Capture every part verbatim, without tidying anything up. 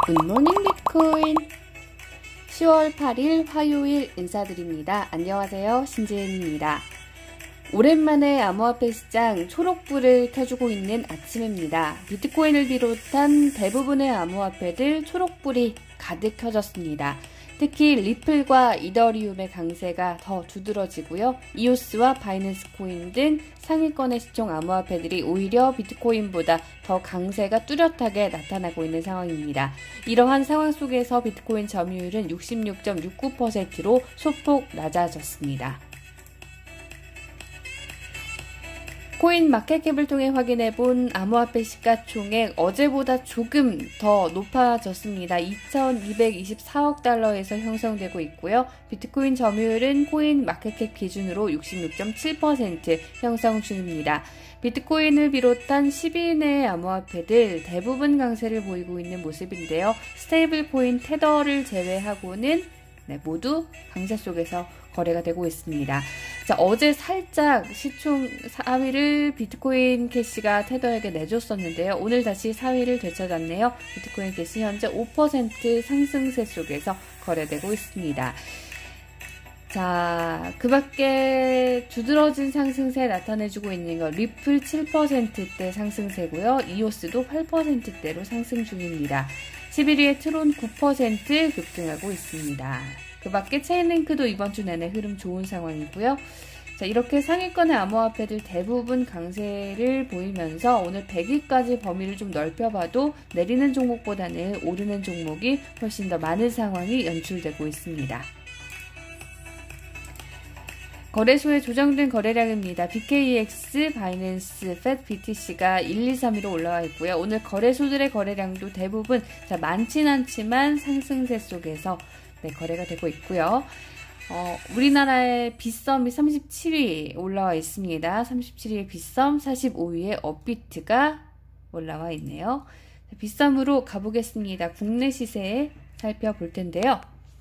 굿모닝 비트코인 시월 팔일 화요일 인사드립니다. 안녕하세요. 신지은입니다. 오랜만에 암호화폐 시장 초록불을 켜주고 있는 아침입니다. 비트코인을 비롯한 대부분의 암호화폐들 초록불이 가득 켜졌습니다. 특히 리플과 이더리움의 강세가 더 두드러지고요. 이오스와 바이낸스 코인 등 상위권의 시총 암호화폐들이 오히려 비트코인보다 더 강세가 뚜렷하게 나타나고 있는 상황입니다. 이러한 상황 속에서 비트코인 점유율은 육십육 점 육구 퍼센트로 소폭 낮아졌습니다. 코인 마켓캡을 통해 확인해본 암호화폐 시가총액 어제보다 조금 더 높아졌습니다. 이천이백이십사억 달러에서 형성되고 있고요. 비트코인 점유율은 코인 마켓캡 기준으로 육십육 점 칠 퍼센트 형성 중입니다. 비트코인을 비롯한 십 위 이내의 암호화폐들 대부분 강세를 보이고 있는 모습인데요. 스테이블 코인 테더를 제외하고는 네, 모두 강세 속에서 거래가 되고 있습니다. 자, 어제 살짝 시총 사 위를 비트코인 캐시가 테더에게 내줬었는데요. 오늘 다시 사 위를 되찾았네요. 비트코인 캐시 현재 오 퍼센트 상승세 속에서 거래되고 있습니다. 자, 그 밖에 두드러진 상승세 나타내주고 있는 거 리플 칠 퍼센트대 상승세고요. 이오스도 팔 퍼센트대로 상승 중입니다. 십일 위에 트론 구 퍼센트 급등하고 있습니다. 그 밖에 체인링크도 이번 주 내내 흐름 좋은 상황이고요. 자, 이렇게 상위권의 암호화폐들 대부분 강세를 보이면서 오늘 백 위까지 범위를 좀 넓혀봐도 내리는 종목보다는 오르는 종목이 훨씬 더 많은 상황이 연출되고 있습니다. 거래소에 조정된 거래량입니다. 비케이엑스, 바이낸스, 팻, 비티씨가 일, 이, 삼 위로 올라와 있고요. 오늘 거래소들의 거래량도 대부분 자, 많진 않지만 상승세 속에서 네, 거래가 되고 있고요. 어, 우리나라의 빗썸이 삼십칠 위 올라와 있습니다. 삼십칠 위의 빗썸, 사십오 위의 업비트가 올라와 있네요. 빗썸으로 가보겠습니다. 국내 시세 살펴볼 텐데요.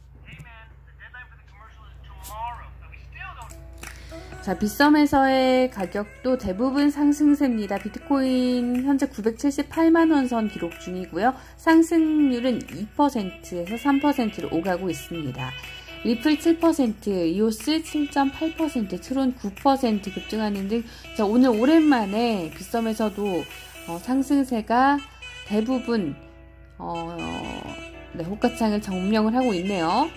자, 빗썸에서의 가격도 대부분 상승세입니다. 비트코인 현재 구백칠십팔만 원 선 기록 중이고요. 상승률은 이 퍼센트에서 삼 퍼센트로 오가고 있습니다. 리플 칠 퍼센트, 이오스 칠 점 팔 퍼센트, 트론 구 퍼센트 급등하는 등 자, 오늘 오랜만에 빗썸에서도 어, 상승세가 대부분 어, 네, 호가창을 점령을 하고 있네요.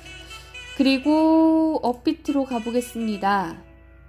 그리고 업비트로 가보겠습니다.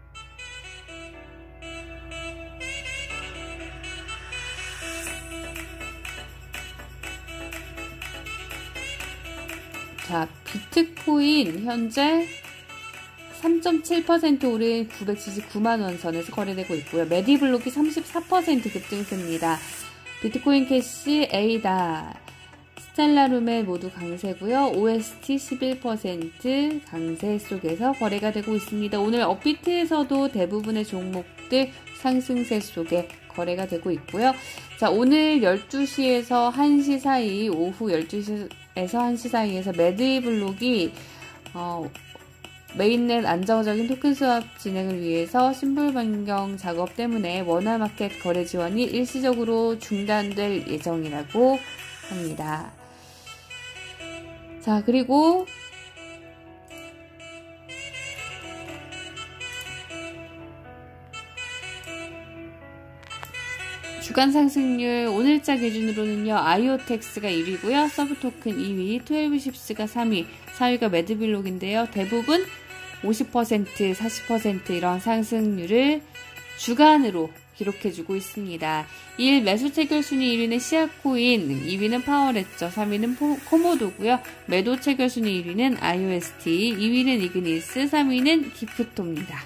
자, 비트코인 현재 삼 점 칠 퍼센트 오른 구백칠십구만 원 선에서 거래되고 있고요. 메디블록이 삼십사 퍼센트 급등세입니다. 비트코인 캐시, 에이다, 스텔라룸의 모두 강세고요. 오에스티 십일 퍼센트 강세 속에서 거래가 되고 있습니다. 오늘 업비트에서도 대부분의 종목들 상승세 속에 거래가 되고 있고요. 자, 오늘 열두 시에서 한 시 사이, 오후 열두 시에서 한 시 사이에서 매드블록이 어, 메인넷 안정적인 토큰 수합 진행을 위해서 심볼 변경 작업 때문에 원화마켓 거래 지원이 일시적으로 중단될 예정이라고 합니다. 자, 그리고 주간 상승률 오늘자 기준으로는요. 아이오텍스가 일 위고요. 서브토큰 이 위, 십이십스가 삼 위, 사 위가 매드블록인데요. 대부분 오십 퍼센트, 사십 퍼센트 이런 상승률을 주간으로 기록해주고 있습니다. 일 매수 체결 순위 일 위는 시아코인, 이 위는 파워레저, 삼 위는 코모도고요. 매도 체결 순위 일 위는 아이오에스티, 이 위는 이그니스, 삼 위는 기프토입니다.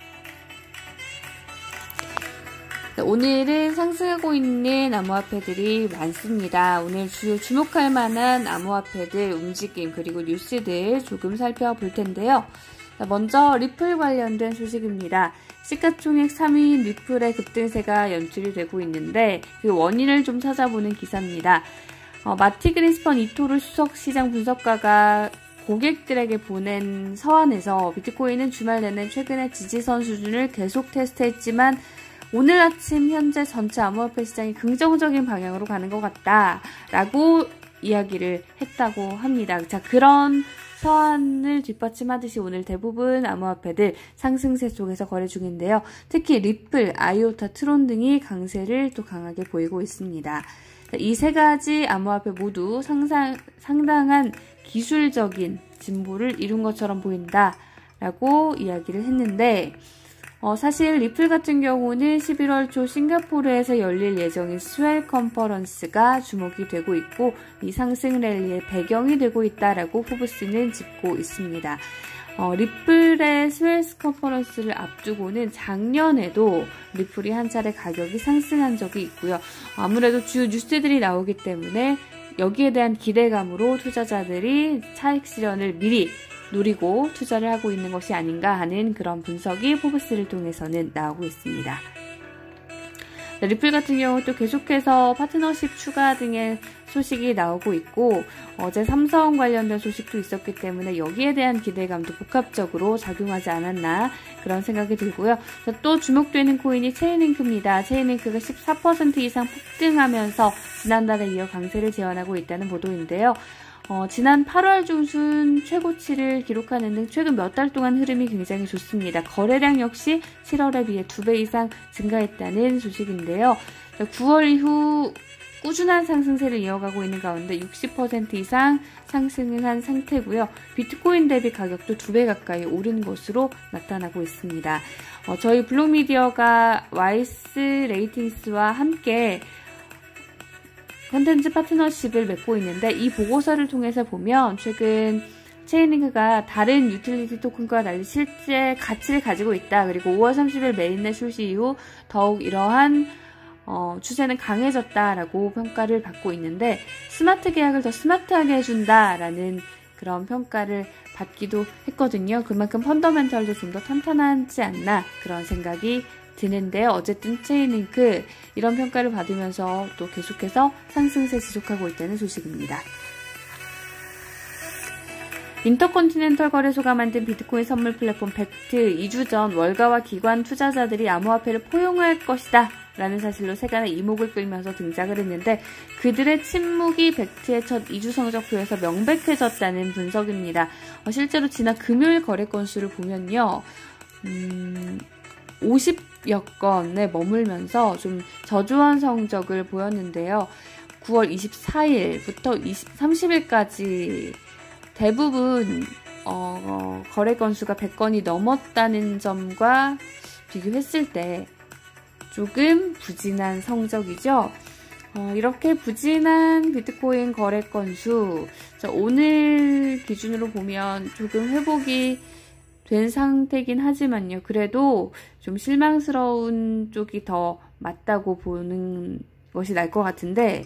오늘은 상승하고 있는 암호화폐들이 많습니다. 오늘 주요 주목할 만한 암호화폐들 움직임 그리고 뉴스들 조금 살펴볼 텐데요. 먼저 리플 관련된 소식입니다. 시가총액 삼 위인 리플의 급등세가 연출이 되고 있는데 그 원인을 좀 찾아보는 기사입니다. 어, 마티 그린스펀 이토르 수석시장 분석가가 고객들에게 보낸 서한에서 비트코인은 주말 내내 최근의 지지선 수준을 계속 테스트했지만 오늘 아침 현재 전체 암호화폐 시장이 긍정적인 방향으로 가는 것 같다 라고 이야기를 했다고 합니다. 자, 그런 서한을 뒷받침하듯이 오늘 대부분 암호화폐들 상승세 속에서 거래 중인데요. 특히 리플, 아이오타, 트론 등이 강세를 또 강하게 보이고 있습니다. 이 세 가지 암호화폐 모두 상상, 상당한 기술적인 진보를 이룬 것처럼 보인다라고 이야기를 했는데 어, 사실 리플 같은 경우는 십일월 초 싱가포르에서 열릴 예정인 스웰 컨퍼런스가 주목이 되고 있고 이 상승 랠리의 배경이 되고 있다라고 포브스는 짚고 있습니다. 어, 리플의 스웰 컨퍼런스를 앞두고는 작년에도 리플이 한 차례 가격이 상승한 적이 있고요. 아무래도 주 뉴스들이 나오기 때문에 여기에 대한 기대감으로 투자자들이 차익 실현을 미리 노리고 투자를 하고 있는 것이 아닌가 하는 그런 분석이 포브스를 통해서는 나오고 있습니다. 리플 같은 경우 또 계속해서 파트너십 추가 등의 소식이 나오고 있고 어제 삼성 관련된 소식도 있었기 때문에 여기에 대한 기대감도 복합적으로 작용하지 않았나 그런 생각이 들고요. 또 주목되는 코인이 체인링크입니다. 체인링크가 십사 퍼센트 이상 폭등하면서 지난달에 이어 강세를 재현하고 있다는 보도인데요. 어, 지난 팔월 중순 최고치를 기록하는 등 최근 몇 달 동안 흐름이 굉장히 좋습니다. 거래량 역시 칠월에 비해 두 배 이상 증가했다는 소식인데요. 구월 이후 꾸준한 상승세를 이어가고 있는 가운데 육십 퍼센트 이상 상승을 한 상태고요. 비트코인 대비 가격도 두 배 가까이 오른 것으로 나타나고 있습니다. 어, 저희 블록미디어가 와이스 레이팅스와 함께 컨텐츠 파트너십을 맺고 있는데 이 보고서를 통해서 보면 최근 체인링크가 다른 유틸리티 토큰과 달리 실제 가치를 가지고 있다. 그리고 오월 삼십일 메인넷 출시 이후 더욱 이러한 어, 추세는 강해졌다라고 평가를 받고 있는데 스마트 계약을 더 스마트하게 해준다라는 그런 평가를 받기도 했거든요. 그만큼 펀더멘털도 좀 더 탄탄하지 않나 그런 생각이 드는데요. 어쨌든 체인링크 이런 평가를 받으면서 또 계속해서 상승세 지속하고 있다는 소식입니다. 인터컨티넨털 거래소가 만든 비트코인 선물 플랫폼 벡트 이 주 전 월가와 기관 투자자들이 암호화폐를 포용할 것이다 라는 사실로 세간의 이목을 끌면서 등장을 했는데 그들의 침묵이 벡트의 첫 이 주 성적표에서 명백해졌다는 분석입니다. 어, 실제로 지난 금요일 거래 건수를 보면요. 음... 오십여 건에 머물면서 좀 저조한 성적을 보였는데요. 구월 이십사일부터 삼십일까지 대부분 어, 거래 건수가 백 건이 넘었다는 점과 비교했을 때 조금 부진한 성적이죠. 어, 이렇게 부진한 비트코인 거래 건수 자, 오늘 기준으로 보면 조금 회복이 된 상태긴 하지만요. 그래도 좀 실망스러운 쪽이 더 맞다고 보는 것이 날 것 같은데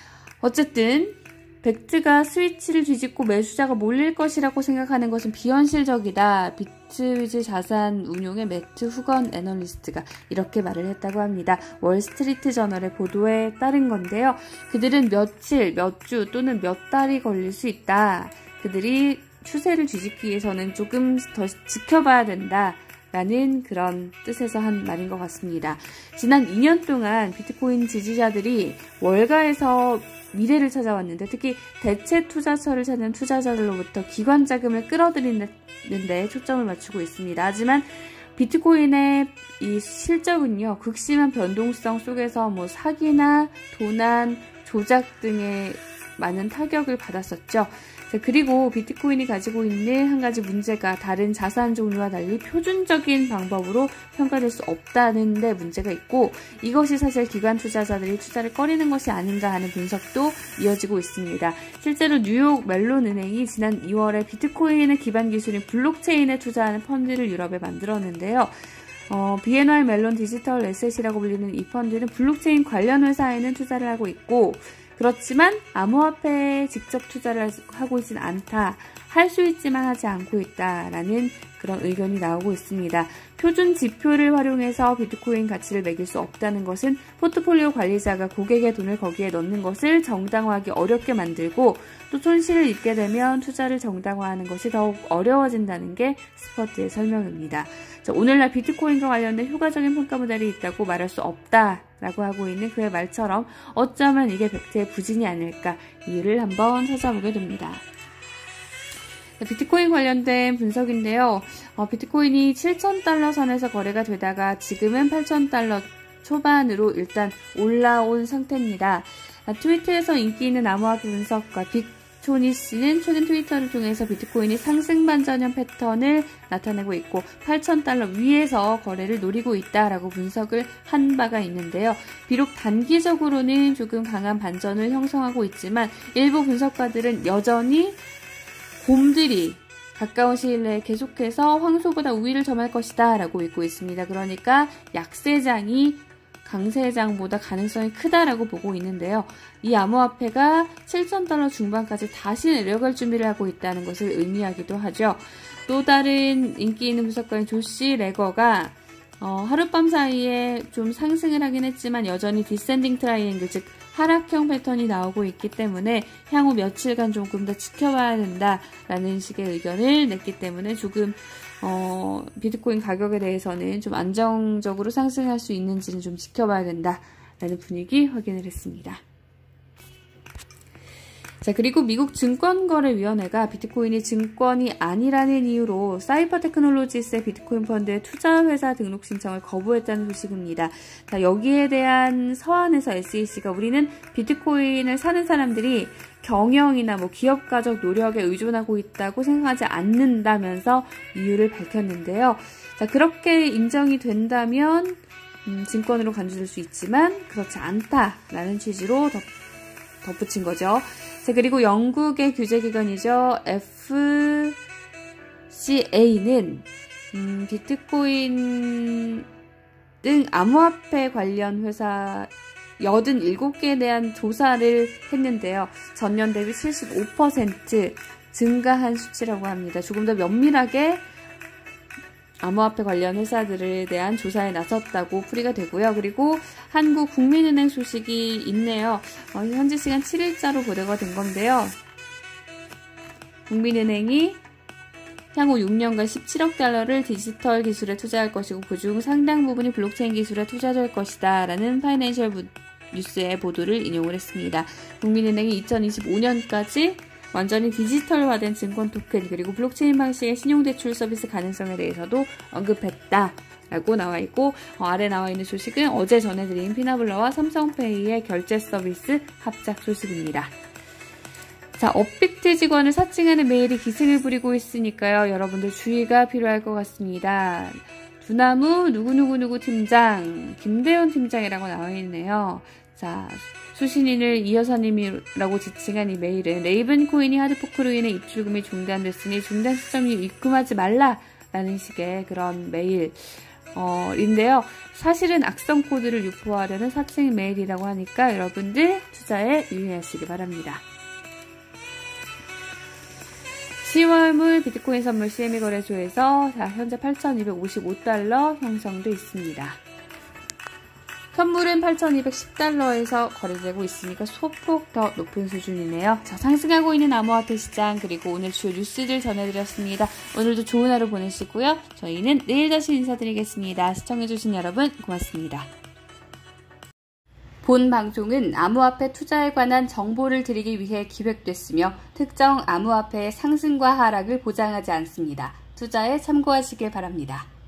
어쨌든 벡트가 스위치를 뒤집고 매수자가 몰릴 것이라고 생각하는 것은 비현실적이다. 비트위즈 자산 운용의 매트 후건 애널리스트가 이렇게 말을 했다고 합니다. 월스트리트 저널의 보도에 따른 건데요. 그들은 며칠, 몇 주 또는 몇 달이 걸릴 수 있다. 그들이 추세를 뒤집기 위해서는 조금 더 지켜봐야 된다 라는 그런 뜻에서 한 말인 것 같습니다. 지난 이 년 동안 비트코인 지지자들이 월가에서 미래를 찾아왔는데 특히 대체 투자처를 찾는 투자자들로부터 기관 자금을 끌어들이는 데 초점을 맞추고 있습니다. 하지만 비트코인의 이 실적은요, 극심한 변동성 속에서 뭐 사기나 도난, 조작 등의 많은 타격을 받았었죠. 그리고 비트코인이 가지고 있는 한 가지 문제가 다른 자산 종류와 달리 표준적인 방법으로 평가될 수 없다는 데 문제가 있고 이것이 사실 기관 투자자들이 투자를 꺼리는 것이 아닌가 하는 분석도 이어지고 있습니다. 실제로 뉴욕 멜론 은행이 지난 이월에 비트코인의 기반 기술인 블록체인에 투자하는 펀드를 유럽에 만들었는데요. 어, 비엔와이 멜론 디지털 에셋이라고 불리는 이 펀드는 블록체인 관련 회사에는 투자를 하고 있고 그렇지만 암호화폐에 직접 투자를 하고 있진 않다. 할 수 있지만 하지 않고 있다라는 그런 의견이 나오고 있습니다. 표준 지표를 활용해서 비트코인 가치를 매길 수 없다는 것은 포트폴리오 관리자가 고객의 돈을 거기에 넣는 것을 정당화하기 어렵게 만들고 또 손실을 입게 되면 투자를 정당화하는 것이 더욱 어려워진다는 게 스퍼트의 설명입니다. 자, 오늘날 비트코인과 관련된 효과적인 평가 모델이 있다고 말할 수 없다. 라고 하고 있는 그의 말처럼 어쩌면 이게 벡터의 부진이 아닐까 이유를 한번 찾아보게 됩니다. 비트코인 관련된 분석인데요. 어, 비트코인이 칠천 달러 선에서 거래가 되다가 지금은 팔천 달러 초반으로 일단 올라온 상태입니다. 아, 트위터에서 인기 있는 암호화폐 분석가 빅초니 씨는 최근 트위터를 통해서 비트코인이 상승 반전형 패턴을 나타내고 있고 팔천 달러 위에서 거래를 노리고 있다라고 분석을 한 바가 있는데요. 비록 단기적으로는 조금 강한 반전을 형성하고 있지만 일부 분석가들은 여전히 곰들이 가까운 시일 내에 계속해서 황소보다 우위를 점할 것이다 라고 믿고 있습니다. 그러니까 약세장이 강세장보다 가능성이 크다라고 보고 있는데요. 이 암호화폐가 칠천 달러 중반까지 다시 내려갈 준비를 하고 있다는 것을 의미하기도 하죠. 또 다른 인기 있는 분석가인 조시 레거가 어, 하룻밤 사이에 좀 상승을 하긴 했지만 여전히 디센딩 트라이앵글, 즉 하락형 패턴이 나오고 있기 때문에 향후 며칠간 조금 더 지켜봐야 된다라는 식의 의견을 냈기 때문에 조금 어, 비트코인 가격에 대해서는 좀 안정적으로 상승할 수 있는지는 좀 지켜봐야 된다라는 분위기 확인을 했습니다. 자, 그리고 미국 증권거래위원회가 비트코인이 증권이 아니라는 이유로 사이버 테크놀로지스의 비트코인 펀드의 투자회사 등록 신청을 거부했다는 소식입니다. 자, 여기에 대한 서한에서 에스이씨가 우리는 비트코인을 사는 사람들이 경영이나 뭐 기업가적 노력에 의존하고 있다고 생각하지 않는다면서 이유를 밝혔는데요. 자, 그렇게 인정이 된다면 음, 증권으로 간주될 수 있지만 그렇지 않다라는 취지로 덧, 덧붙인 거죠. 자, 그리고 영국의 규제기관이죠. 에프씨에이는 음, 비트코인 등 암호화폐 관련 회사 팔십칠 개에 대한 조사를 했는데요. 전년 대비 칠십오 퍼센트 증가한 수치라고 합니다. 조금 더 면밀하게 암호화폐 관련 회사들에 대한 조사에 나섰다고 풀이가 되고요. 그리고 한국국민은행 소식이 있네요. 어, 현지 시간 칠 일자로 보도가 된 건데요. 국민은행이 향후 육 년간 십칠억 달러를 디지털 기술에 투자할 것이고 그중 상당 부분이 블록체인 기술에 투자될 것이다 라는 파이낸셜 뉴스의 보도를 인용을 했습니다. 국민은행이 이천이십오 년까지 완전히 디지털화된 증권 토큰 그리고 블록체인 방식의 신용대출 서비스 가능성에 대해서도 언급했다라고 나와 있고 어, 아래 나와 있는 소식은 어제 전해드린 피나블러와 삼성페이의 결제 서비스 합작 소식입니다. 자, 업비트 직원을 사칭하는 메일이 기승을 부리고 있으니까요. 여러분들 주의가 필요할 것 같습니다. 두나무 누구누구누구 팀장, 김대현 팀장이라고 나와 있네요. 자, 수신인을 이 여사님이라고 지칭한 이 메일은 레이븐 코인이 하드포크로 인해 입출금이 중단됐으니 중단 시점 이후 입금하지 말라라는 식의 그런 메일. 어, 인데요. 사실은 악성 코드를 유포하려는 사칭 메일이라고 하니까 여러분들 투자에 유의하시기 바랍니다. 시월물 비트코인 선물 씨엠이 거래소에서 자, 현재 팔천이백오십오 달러 형성돼 있습니다. 선물은 팔천이백십 달러에서 거래되고 있으니까 소폭 더 높은 수준이네요. 자, 상승하고 있는 암호화폐 시장 그리고 오늘 주요 뉴스들 전해드렸습니다. 오늘도 좋은 하루 보내시고요. 저희는 내일 다시 인사드리겠습니다. 시청해주신 여러분 고맙습니다. 본 방송은 암호화폐 투자에 관한 정보를 드리기 위해 기획됐으며 특정 암호화폐의 상승과 하락을 보장하지 않습니다. 투자에 참고하시길 바랍니다.